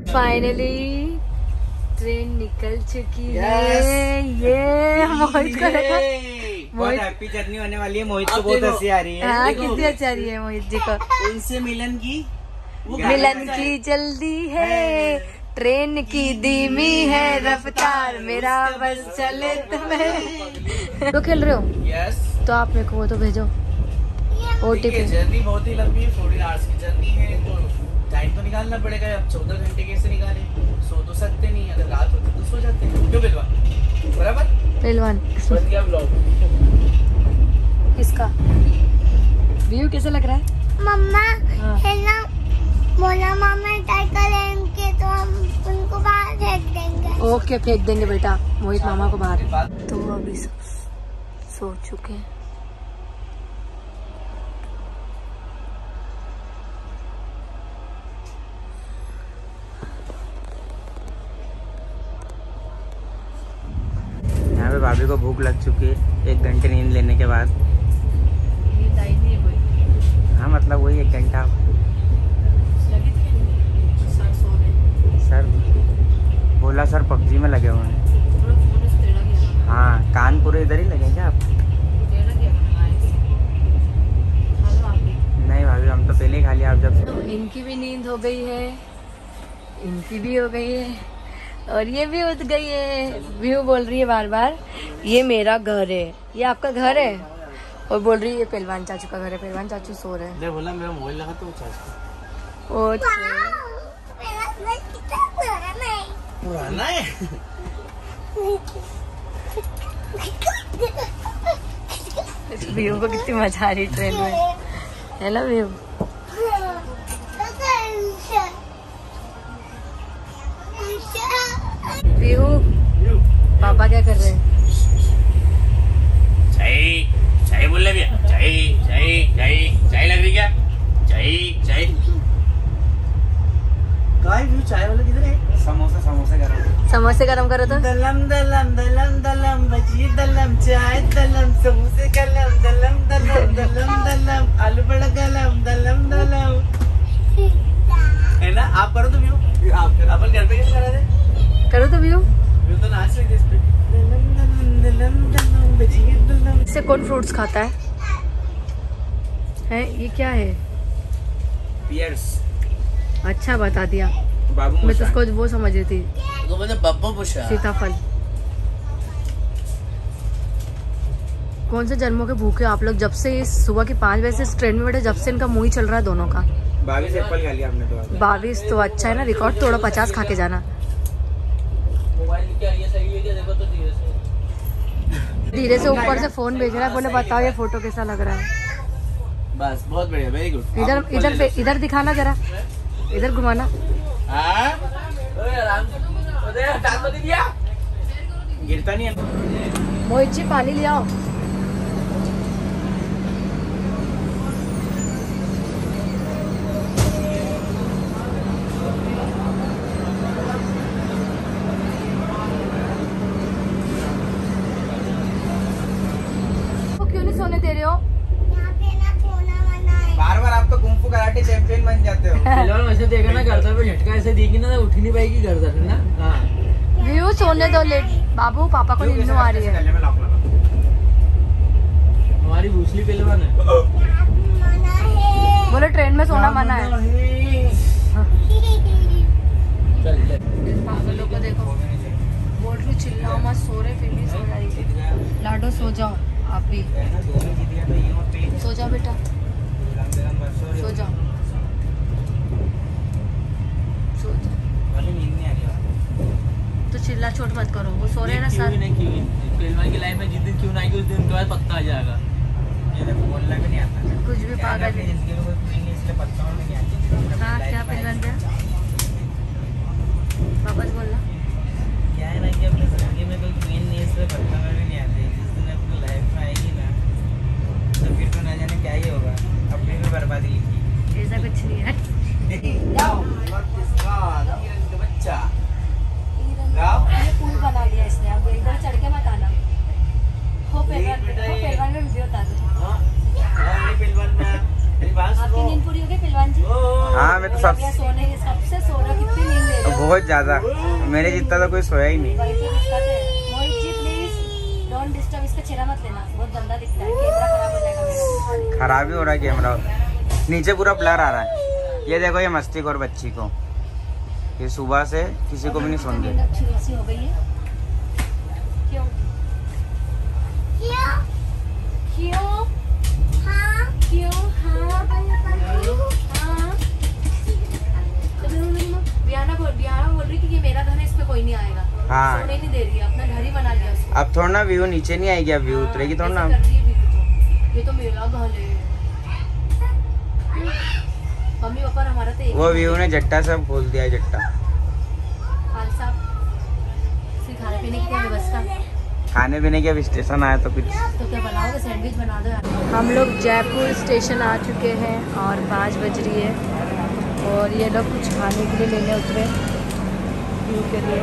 Finally train निकल चुकी है। ये मोहित को देखो, बहुत हैप्पी जर्नी होने वाली है। मोहित को बहुत हंसी आ रही है। हाँ, कितनी अच्छी आ रही है मोहित जी को। उनसे मिलन की जल्दी है, ट्रेन की धीमी है रफ्तार, मेरा बस चले तुम्हें। तो खेल रहे हो? यस। तो आप मेरे को वो तो भेजो OTP। जर्नी बहुत ही लंबी है, 14 आवर्स की जर्नी है, तो टाइम तो निकालना पड़ेगा। अब 14 घंटे कैसे निकालें? सो तो सकते नहीं, अगर रात होती तो सो जाते हैं। क्यों बिलवा? बराबर पहलवान ब्लॉग किसका व्यू कैसा लग रहा है? मम्मा है ना, बोला मामा ट्राई करेंगे तो हम उनको बाहर फेंक देंगे। ओके, फेंक देंगे बेटा मोहित मामा को बाहर। तो अभी सब सो चुके हैं। यहाँ पे भाभी को भूख लग चुकी है 1 घंटे नींद लेने के बाद। नींद आई नहीं है कोई? हाँ मतलब वही 1 घंटा। सर बोला सर PUBG में लगे हुए हैं। हाँ, कान पूरे इधर ही लगे क्या आप? नहीं भाभी, हम तो पहले ही खा लिया। आप जब तो इनकी भी नींद हो गई है, इनकी भी हो गई है, और ये भी उठ गई है। व्यू बोल रही है बार बार ये मेरा घर है, ये आपका घर है, और बोल रही है ये पहलवान चाचू का घर है। पहलवान चाचू सो रहे हैं। बोला मेरा मोबाइल लगा तो पुराना है। व्यू को कितनी मजा आ रही ट्रेन में, है ना व्यू? व्यू पापा क्या कर रहे हैं? चाय चाय बोल रहे भैया। चाय चाय चाय चाय लग रही क्या? चाय चाय काय व्यू चाय वाला किधर है? समोसे गरम। समोसे गरम करो तो। दलम दलम दलम दलम भजी दलम चाय दलम समोसे गलम दलम दलम दलम दलम आलू बड़ा गलम दलम दलम। है ना? आप करो तो व्यू। आप अपन घर पे कैसे करा रहे? करो तो व्यू। व्यू तो नाच रहे इस पे। दलम दलम दलम दलम भजी दलम। इससे कौन फ्रूट्स खाता है? ये क्या है? पियर्स। अच्छा बता दिया। बाबू मैं तो उसको वो समझ रही थी, तो मुझे बब्बू पूछा। सीताफल। कौन से जन्मों के भूखे आप लोग? जब से इस सुबह के 5 बजे से इस ट्रेन में बैठे, जब से इनका मुंह ही चल रहा है दोनों का। 22 एप्पल खा लिया हमने तो। 22 तो अच्छा है ना, रिकॉर्ड तोड़ो। 50 खा के जाना। धीरे से ऊपर से फोन भेज रहा है, बोले बताओ ये फोटो कैसा लग रहा है? बस बहुत बढ़िया, वेरी गुड। इधर दिखाना जरा, इधर घुमाना। गिरता नहीं है। मोहित जी पानी ले आओ। क्यों नहीं सोने दे रहे हो? यहाँ पे ना सोना मना है। बार आप तो कुंफू कराटे चैंपियन बन जाते हो। वैसे देखा ना, गर्दन पे झटका ऐसे देगी ना, उठ ही नहीं पाएगी गर्दन ना। हाँ, व्यू सोने दो लेट। बाबू पापा को नींद आ रही है। हमारी भूसली पहलवान है। मना है। बोले ट्रेन में सोना मना है। पागलों को देखो, बोल रही चिल्लाओ मत, सो रहे फिर भी सो जा रही है। लाडो सो जाओ, आप भी सो जाओ बेटा, सो जाओ सो जाओ। तो चिल्ला चोट मत करो, वो सो रहे हैं ना सर। पहलवान की लाइफ में जिस दिन क्यों ना आएगी उस दिन उनके बाद पक्का आ जाएगा। बोलना भी नहीं आता कुछ भी पागल है। हाँ क्या पहलवान क्या वापस बोलना। क्या है ना कि अपनी जिंदगी में कोई क्वीन नहीं, इसलिए पत्ता में भी नहीं आती। जिस दिन अपनी लाइफ में आएगी ना, तो फिर तो ना जाने क्या ही होगा, अपनी भी बर्बादी लिखी। ऐसा कुछ नहीं है। बच्चा ये पुल बना लिया इसने, अब इधर चढ़ के मत आना। हो पहलवान में वीडियो उतार दो। आपकी नींद पूरी हो गई पहलवान जी? हाँ मैं तो सोने की सबसे सो रहा, कितनी नींद ले रहे हो? बहुत ज्यादा, मेरे जितना तो कोई सोया ही नहीं। Mohit ji please don't disturb, इसका चेहरा मत लेना, बहुत गंदा दिखता है, कैमरा खराब हो जाएगा मेरा। खराब ही हो रहा है कैमरा, नीचे पूरा ब्लर आ रहा है। ये देखो ये मस्तीखोर बच्ची को, ये सुबह से किसी को भी नहीं सुन रही। खिलसी हो गई है। क्यों क्यों? क्यों हाँ क्यों? हाँ हाँ। बियाना बोल रही कि ये मेरा घर है, इस पे कोई नहीं आएगा। हाँ। सोने नहीं दे रही है, अपना घर ही बना लिया उसने। अब थोड़ा ना व्यू नीचे नहीं आएगी, अब व्यू उतरेगी थोड़ा ना। ऐसे कर रही है व्यू तो। ये तो मेरा घर है। मम्मी पापा हमारा तो एक वो व्यू ने जट्टा सब खोल दिया है, जट्टा। खान साहब फिर खाने पीने की क्या व्यवस्था? खाने पीने के अब स्टेशन आया तो कुछ तो क्या बनाओगे? सैंडविच बना दो यार। हम लोग जयपुर स्टेशन आ चुके हैं और 5 बज रही है और ये लोग कुछ खाने के लिए लेने उतरे व्यू के लिए।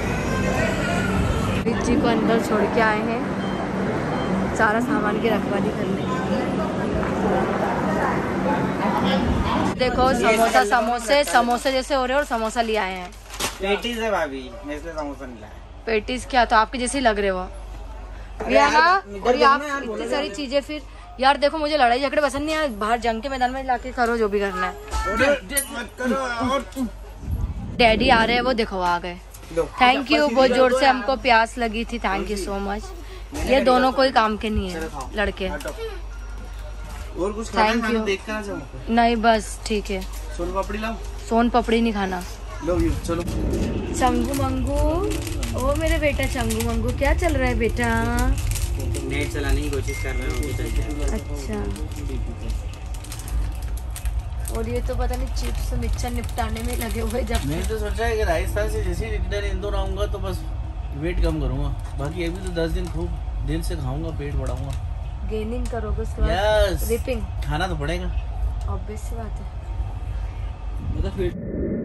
रिच जी को अंदर छोड़ के आए हैं सारा सामान की रखवाली करने। देखो समोसा, समोसे जैसे हो रहे हैं और समोसा ले आए हैं। पेटीज है भाभी, मैं इसलिए समोसा नहीं लाया। पेटीज क्या? तो आपके जैसे ही लग रहे हो ना। और ये आप इतनी सारी चीजें फिर यार देखो, मुझे लड़ाई झगड़े पसंद नहीं है। बाहर जंग के मैदान में लाके करो जो भी करना है। डैडी आ रहे हैं, वो देखो आ गए। थैंक यू, बहुत जोर से हमको प्यास लगी थी, थैंक यू सो मच। ये दोनों कोई काम के नहीं है लड़के। और कुछ थैंक यू। नहीं बस ठीक है। सोन पापड़ी लाओ। सोन पपड़ी नहीं खाना। लो यू चलो। चंगू मंगू, ओ मेरे बेटा चंगू मंगू, क्या चल रहा है बेटा? नेट चलाने की कोशिश कर रहे हो। अच्छा। और ये तो पता नहीं चिप्स मिक्सचर निपटाने में लगे हुए। जब मैं तो सोचा है कि राजस्थान से जैसे ही रिटर्न इंदौर आऊंगा तो बस वेट कम करूंगा, बाकी अभी तो 10 दिन खूब दिल से खाऊंगा, पेट बढ़ाऊंगा। गेनिंग करोगे उसके बाद यस, रिपिंग खाना तो पड़ेगा, ऑब्वियस सी बात है। मतलब फिर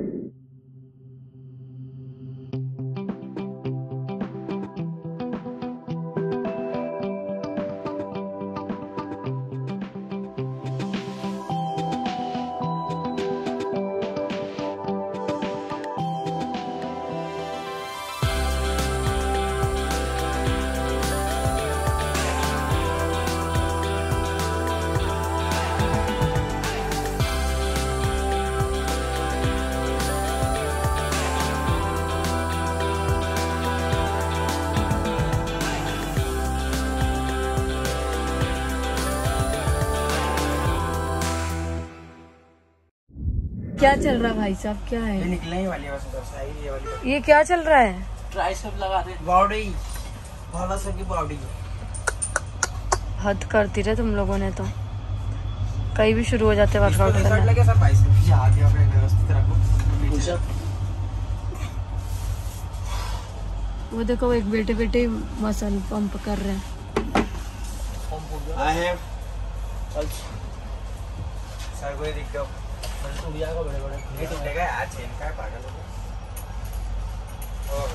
क्या चल रहा है भाई साहब? क्या ये है निकलने ही वाली है बस, उधर से आई ये वाली ये? क्या चल रहा है? ट्राइसेप लगा दे। बॉडी भाला सा की बॉडी। हद करती रहे तुम लोगों ने तो। कहीं भी शुरू हो जाते वर्कआउट रिजल्ट करना। लगे सब बाइसेप्स आगे अपने व्यवस्थित रखो। पुशअप वो देखो, वो एक बेटे बेटे मसल पंप कर रहे हैं। आई हैव चल सर कोई दिक्कत टूट जाएगा, बड़े बड़े ये टूटेगा आज चेन का है पागल हो।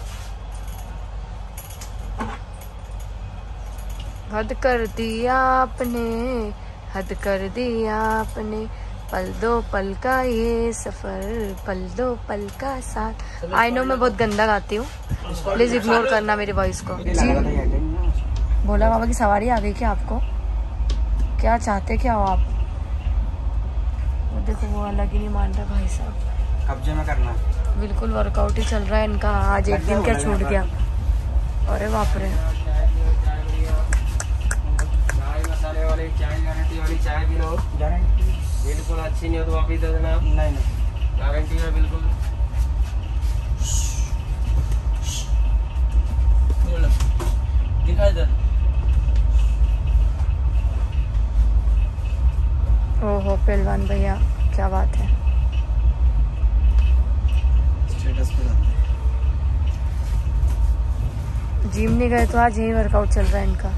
हद कर दिया आपने, हद कर दिया आपने, पल दो पल का ये सफर, पल दो पल का साथ। आई नो मैं बहुत गंदा गाती हूँ, प्लीज इग्नोर करना मेरी वॉइस को। जी भोला बाबा की सवारी आ गई क्या आपको? क्या चाहते क्या हो आप? वो देखो वो अलग ही नहीं मान रहे भाई साहब। कब्जे में करना बिल्कुल वर्कआउट ही चल रहा है इनका। आज एक दिन क्या छूट गया। अरे बाप रे, मसाले वाली चाय, गारंटी वाली चाय भी लो। गारंटी बिल्कुल अच्छी नहीं हो तो वापस दे देना। नहीं गारंटी है बिल्कुल। दिखा इधर। ओहो पहलवान भैया, क्या बात है। स्टेटस पे डालते हैं। जिम नहीं गए तो आज यही वर्कआउट चल रहा है इनका।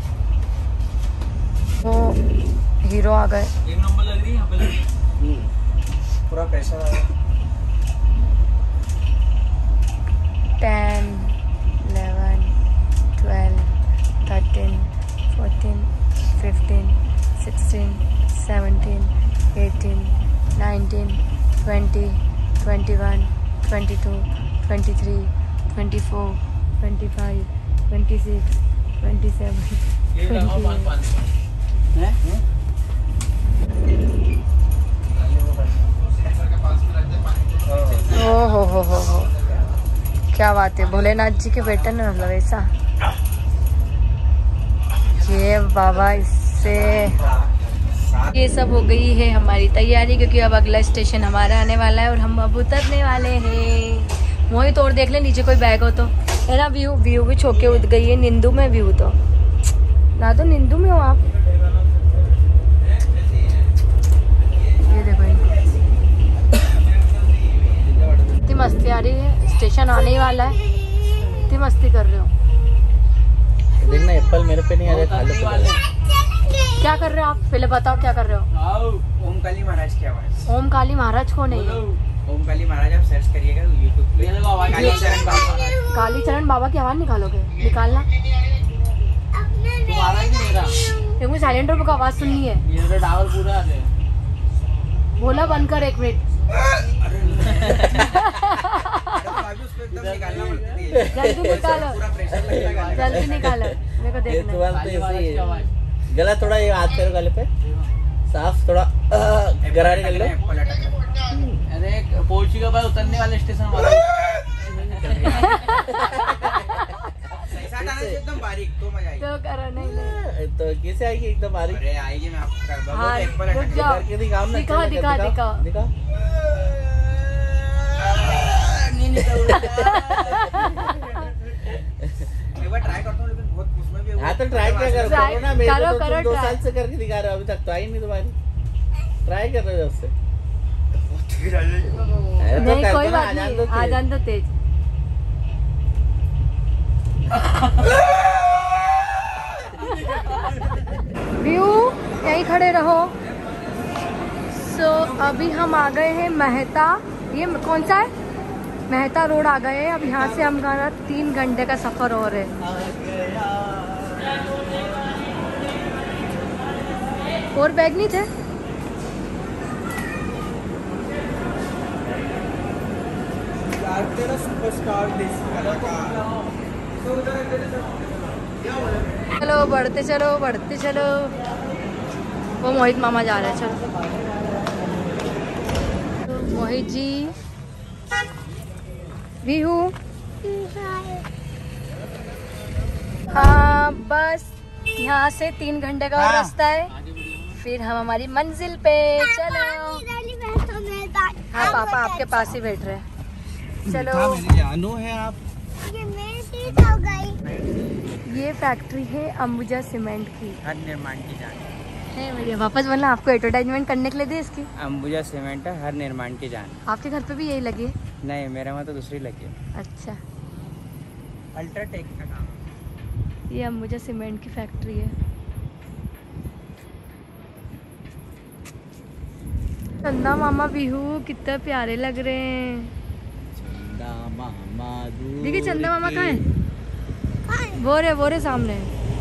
वो हीरो आ गए। 1 नंबर लग रही है यहाँ पे, लग रही है। पूरा प्रेशर आ 10, 11, 12, 13, 14, 15, 16, 17, 18, 19, 20, 21, 22, 23, 24, 25, 26, 27, 28। हो क्या बात है, भोलेनाथ जी के बेटे ने मतलब ऐसा। ये बाबा, इससे ये सब हो गई है हमारी तैयारी, क्योंकि अब अगला स्टेशन हमारा आने वाला है और हम अब उतरने वाले हैं। वही तोड़ देख ले, नीचे कोई बैग हो तो है ना। व्यू भी छोके उठ गई है। निंदू में व्यू तो ना, तो निंदू में हो आप। ये देखो इतनी मस्ती आ रही है, स्टेशन आने ही वाला है, इतनी मस्ती कर रहे हो। देखना एप्पल मेरे पे नहीं आ रहा, खा लो। क्या कर रहे हो आप, पहले बताओ क्या कर रहे हो। ओम काली महाराज की आवाज। ओम काली महाराज कौन है ये? ओम काली महाराज आप सर्च करिएगा यूट्यूब पे। कालीचरण बाबा। कालीचरण बाबा की आवाज निकालोगे? निकालना। क्योंकि साइलेंट रूम को आवाज सुननी है। ये टावर पूरा है। बोला बंद कर 1 मिनट। जल्दी निकालो, जल्दी निकालो, मेरे को देखना। गला थोड़ा, ये हाथ फेरो गले पे, साफ थोड़ा गरारे कर लो। अरे पोर्ची का बाद उतरने वाले स्टेशन वाला एकदम बारीक, तो मजा आएगी। तो करो नहीं तो कैसे आएगी एकदम बारीक? अरे आएगी, मैं आपको हाँ, रुक जाओ। दिखाओ दिखाओ दिखाओ। एक बार ट्राई करता हूँ, लेकिन बहुत उसमें भी। हाँ तो ट्राई क्या करो ना, मेरे करो, को तो तुम 2 try। साल से करके दिखा रहे हो, अभी तक तो आई नहीं तुम्हारी। ट्राई कर रहे हो जब से। नहीं कोई बात नहीं, आ जान तो तेज। व्यू यहीं खड़े रहो। सो अभी हम आ गए हैं मेहता। ये कौन सा है? मेहता रोड आ गए हैं। अब यहाँ से हमारा 3 घंटे का सफर और है। और बैग नहीं थे? चलो बढ़ते चलो, बढ़ते चलो। वो मोहित मामा जा रहे हैं, चलो। तो मोहित जी भी हूँ। हाँ बस यहाँ से 3 घंटे का और रास्ता है, फिर हम हमारी मंजिल पे। चलो। हाँ पापा आपके पास ही बैठ रहे हैं। चलो। जानू है आप। ये मेरी सीट हो गई। ये फैक्ट्री है अंबुजा सीमेंट की। हर निर्माण की जान है भैया, वापस बोलना। आपको एडवर्टाइजमेंट करने के लिए दे इसकी। अंबुजा सीमेंट है, हर निर्माण की जान। आपके घर पे भी यही लगी है? नहीं, मेरे में तो दूसरी लगी है। अच्छा, अल्ट्राटेक का काम। ये अंबुजा सीमेंट की फैक्ट्री है। चंदा मामा बिहू कितना प्यारे लग रहे हैं। देखिए चंदा मामा कहाँ है? वो रे सामने।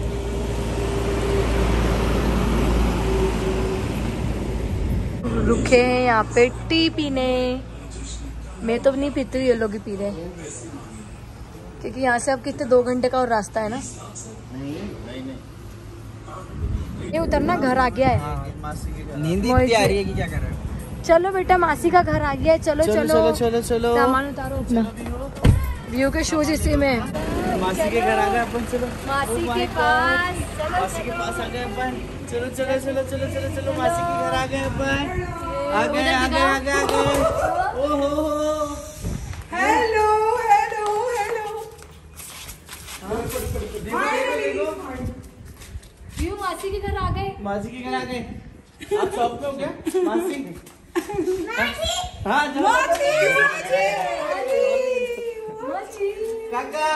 रुके हैं यहाँ पे टी पीने। मैं तो नहीं पीती, ये लोग ही पी रहे हैं, क्योंकि यहाँ से अब कितने 2 घंटे का और रास्ता है ना। ये उतरना घर आ गया है। नींद इतनी आ रही है कि क्या कर रहे हो? चलो बेटा, मासी का घर आ गया है। चलो चलो चलो चलो चलो। सामान उतारो अपना। व्यू के शूज इसी में। मासी के घर आ गए अपन। चलो मासी के पास। मासी के पास आ गए अपन। चलो चलो चलो चलो चलो चलो मासी के घर आ गए अपन। आ गए आ गए आ गए आ गए। ओहो हेलो हेलो हेलो। व्यू मासी के घर आ गए। मासी के घर आ गए। आप शॉप पे हो क्या मासी? हाँ चलो। काका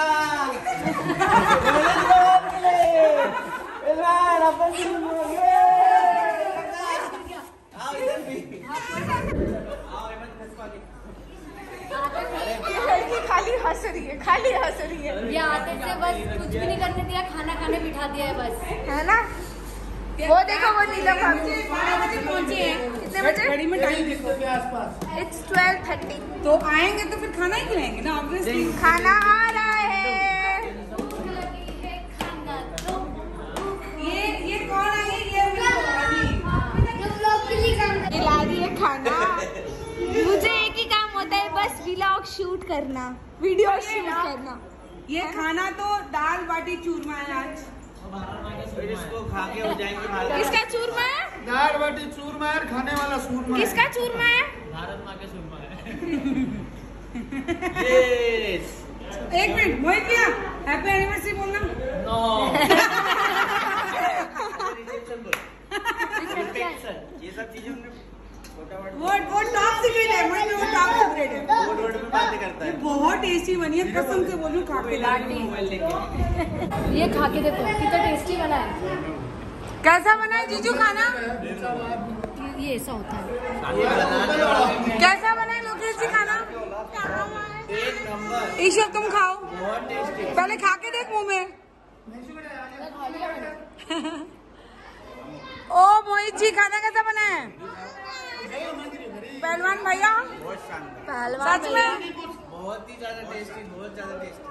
खाली हंस रही है, खाली हंस रही है। ये आते से बस कुछ भी नहीं करने दिया, खाना खाने बिठा दिया है बस, है ना? वो देखो वो नीलम भाभी 12 बजे पहुंचे हैं। कितने बजे? घड़ी में टाइम देखो। It's 12:30। तो आएंगे तो फिर खाना ही खिलाएंगे ना ऑब्वियसली। खाना आ रहा है। ये कौन है? ये खिला रही है खाना। मुझे एक ही काम होता है, बस व्लॉग शूट करना, वीडियो शूट करना। ये खाना तो दाल बाटी चूरमा है आज। फिर इसको खा के हो जाएंगे भारत। किसका चूरमा है? दाल बाटी चूरमा है, खाने वाला सूरमा है। किसका चूरमा है? भारत माँ के सुरमा है। Yes. एक मिनट मोहित भैया हैप्पी एनिवर्सरी बोलना। नो ये सब चीजें हमने वो टॉप सीक्रेट है मोहित, वो टॉप सीक्रेट है। बोर्ड में बातें करता ये है। बहुत टेस्टी बनी है, कसम से बोलूं खा के ये खा के देखो कितना टेस्टी बना है। कैसा बना है जीजू खाना? ये ऐसा होता है। कैसा बना है लोकेश जी खाना? एक नंबर, ईश्वर तुम खाओ, बहुत टेस्टी। पहले खा के देख मुंह में। ओ मोहित जी खाना कैसा बना है? पहलवान भैया बहुत शानदार, पहलवान सच में बहुत ही ज्यादा टेस्टी, बहुत ज्यादा टेस्टी।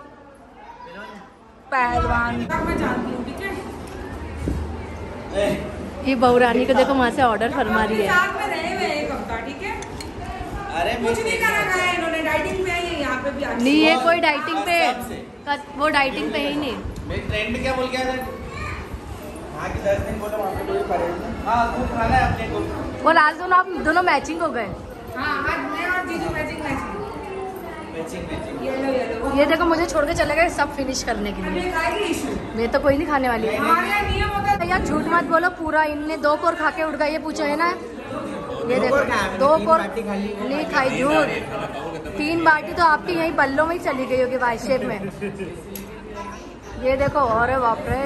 पहलवान मैं जानती हूँ, ठीक है? ये बहुरानी को देखो वहाँ से ऑर्डर फरमा रही है। साथ में रहे हुए एक हफ्ता, ठीक है? अरे कुछ नहीं खाना खाया इन्होंने, डाइटिंग पे है ये, यहाँ पे भी आ नहीं ये कोई डाइटिंग पे, वो डाइटिंग पे ही नहीं। मेरी ट्रेंड क्या बोल गया था? हाँ कि 10 दिन बोला वहाँ पे कोई परहेज नहीं। हाँ खूब खाना है अपने को। वो आज दोनों आप दोनों मैचिंग हो गए। हाँ आज मैं और जीजू मैचिंग मैचिंग मैचिंग। येलो ये देखो मुझे छोड़ के चले गए सब फिनिश करने के लिए। खाएगी इशू। मैं तो कोई नहीं खाने वाली। हमारे यहाँ नियम होता है भैया झूठ मत बोलो, पूरा इनने 2 कोर खा के उड़ गए, ये पूछो है ना। ये देखो 2 कोर नहीं खाई, झूठ। 3 बाटी तो आपकी यहीं बल्लों में ही चली गई होगी वाई शेप में। ये देखो, और बाप रे,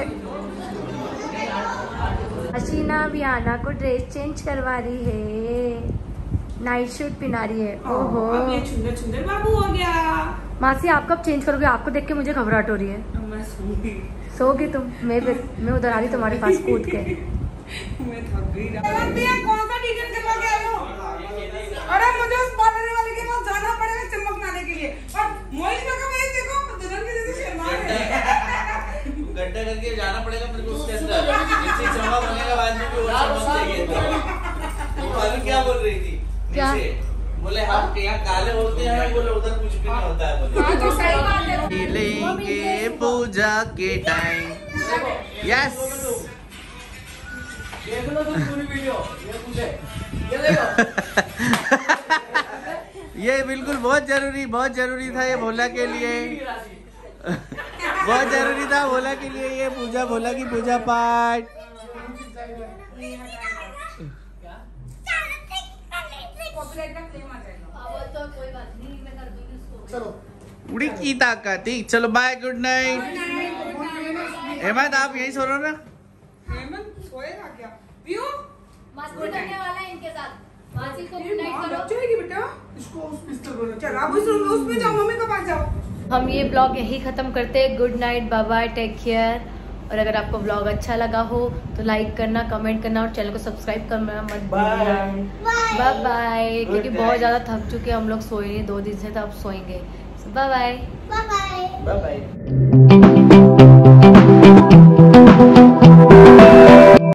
हसीना वियाना को ड्रेस चेंज करवा रही है, नाइट सूट पहना रही है। ओहो अब ये छुंदर छुंदर बाबू हो गया। मासी आप कब चेंज करोगे? आपको देख के मुझे घबराहट हो रही है। मैं सूंगी, सोगी तुम? मैं उधर आ रही तुम्हारे पास कूद के। मैं थक गई। कौन सा डिजाइन करवा के आए हो? अरे मुझे उस पार्लर वाले के पास जाना पड़ेगा चमकनाने के लिए। और मोहित का मैं देखो दुल्हन के जैसे शर्मा है। गड्ढा करके जाना पड़ेगा मेरे को उसके अंदर। इतनी चमक बनेगा बाद में भी, और चमक चाहिए। तो क्या बोल रही थी? क्या? बोले हम यहाँ काले होते हैं, बोले उधर कुछ भी नहीं होता है। हाँ तो सही बात है। लेंगे पूजा के टाइम। यस देख लो तुम पूरी वीडियो, ये पूछे, ये देखो। ये बिल्कुल बहुत जरूरी था ये भोला के लिए। बहुत जरूरी था भोला के लिए ये पूजा, भोला की पूजा पाठ। उड़ी की ताकत थी। चलो बाय, गुड नाइट। हेमंत आप यहीं सो रहे हो ना? हेमंत सोएगा क्या? व्यू मस्ती करने वाला है इनके साथ। मासी को गुड नाइट करो। जाएगी बेटा, इसको उस बिस्तर पर चलो, आप उस में जाओ, मम्मी के पास जाओ। हम ये ब्लॉग यही खत्म करते हैं। Good night, bye bye, take care. और अगर आपको ब्लॉग अच्छा लगा हो तो लाइक करना, कमेंट करना और चैनल को सब्सक्राइब करना मत भूलिए। बाय बाय, क्योंकि बहुत ज़्यादा थक चुके हम लोग, सोए नहीं 2 दिन से, तो अब सोएंगे। Bye bye. Bye bye. Bye bye.